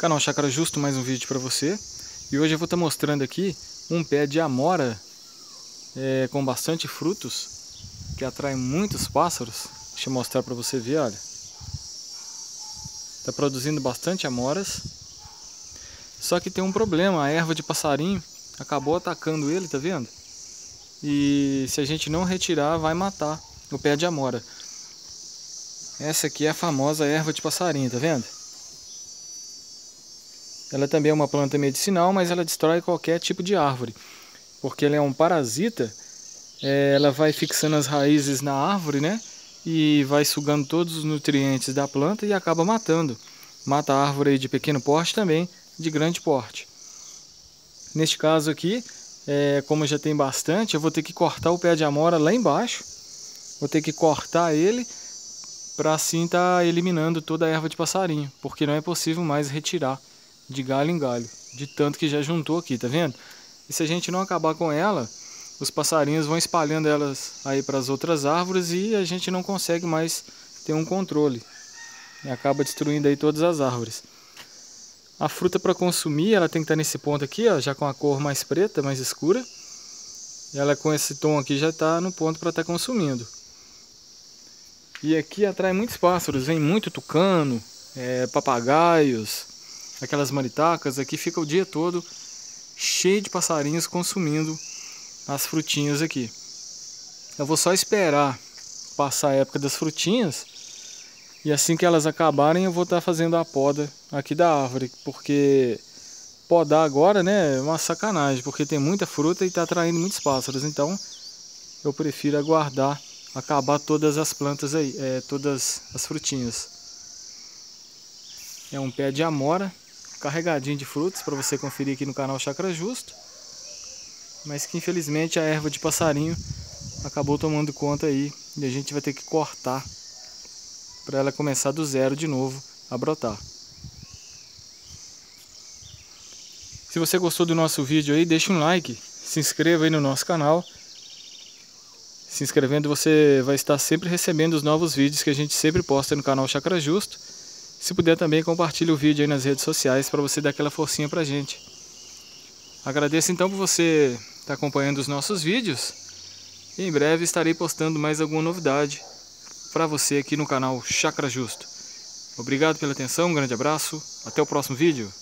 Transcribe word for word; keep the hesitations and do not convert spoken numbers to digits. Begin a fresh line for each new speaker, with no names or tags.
Canal Chácara Justo, mais um vídeo para você. E hoje eu vou estar mostrando aqui um pé de amora é, com bastante frutos, que atrai muitos pássaros. Deixa eu mostrar para você ver, olha. Está produzindo bastante amoras. Só que tem um problema, a erva de passarinho acabou atacando ele, tá vendo? E se a gente não retirar, vai matar o pé de amora. Essa aqui é a famosa erva de passarinho, tá vendo? Ela também é uma planta medicinal, mas ela destrói qualquer tipo de árvore. Porque ela é um parasita, é, ela vai fixando as raízes na árvore, né? E vai sugando todos os nutrientes da planta e acaba matando. Mata a árvore de pequeno porte também, de grande porte. Neste caso aqui, é, como já tem bastante, eu vou ter que cortar o pé de amora lá embaixo. Vou ter que cortar ele para assim estar eliminando toda a erva de passarinho. Porque não é possível mais retirar de galho em galho, de tanto que já juntou aqui, tá vendo? E se a gente não acabar com ela, os passarinhos vão espalhando elas aí para as outras árvores e a gente não consegue mais ter um controle. E acaba destruindo aí todas as árvores. A fruta para consumir, ela tem que estar nesse ponto aqui, ó, já com a cor mais preta, mais escura. E ela com esse tom aqui já está no ponto para estar consumindo. E aqui atrai muitos pássaros, vem muito tucano, é, papagaios, aquelas maritacas. Aqui fica o dia todo cheio de passarinhos consumindo as frutinhas aqui. Eu vou só esperar passar a época das frutinhas e assim que elas acabarem eu vou estar fazendo a poda aqui da árvore, porque podar agora, né, é uma sacanagem, porque tem muita fruta e está atraindo muitos pássaros. Então eu prefiro aguardar acabar todas as plantas aí, é, todas as frutinhas. É um pé de amora carregadinho de frutos para você conferir aqui no canal Chácara Justo, mas que infelizmente a erva de passarinho acabou tomando conta aí e a gente vai ter que cortar para ela começar do zero de novo a brotar. Se você gostou do nosso vídeo aí, deixa um like, se inscreva aí no nosso canal. Se inscrevendo você vai estar sempre recebendo os novos vídeos que a gente sempre posta no canal Chácara Justo. Se puder também, compartilhe o vídeo aí nas redes sociais para você dar aquela forcinha pra gente. Agradeço então por você estar acompanhando os nossos vídeos. E em breve estarei postando mais alguma novidade para você aqui no canal Chácara Justo. Obrigado pela atenção, um grande abraço, até o próximo vídeo.